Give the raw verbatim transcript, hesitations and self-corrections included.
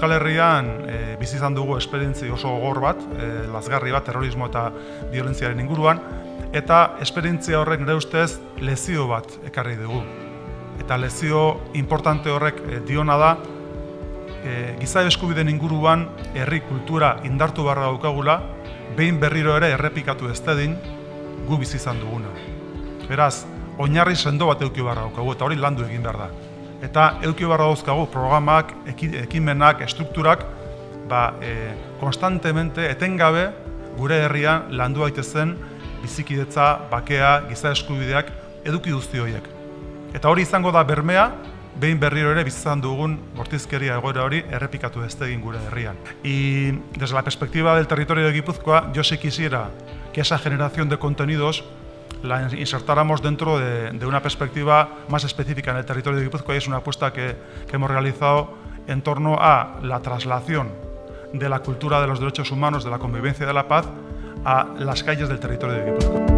Euskal Herrian e, bizi izan dugu esperientzia oso gogor bat, e, lazgarri bat, terrorismo eta violentziaren inguruan, eta esperientzia horrek nire ustez lezio bat ekarri dugu. Eta lezio importante horrek e, diona da, e, giza eskubideen inguruan herri kultura indartu barra daukagula, behin berriro ere errepikatu ez dedin gu bizi izan duguna. Beraz, oinarri sendo bat eduki barra daukagu, eta hori landu egin behar da. Eta eduki barra dauzkagu programak, ekimenak, estrukturak, ba, e, konstantemente, etengabe, gure herrian landu daitezen bizikidetza, bakea, giza eskubideak eduki guzti horiek. Eta hori izango da bermea, behin berriro ere bizizan dugun bortizkeria egoera hori errepikatu ez egin gure herrian. Y desde la perspectiva del territorio de Guipúzcoa, yo sí quisiera que esa generación de contenidos la insertáramos dentro de, de una perspectiva más específica en el territorio de Guipúzcoa, y es una apuesta que, que hemos realizado en torno a la traslación de la cultura de los derechos humanos, de la convivencia y de la paz a las calles del territorio de Guipúzcoa.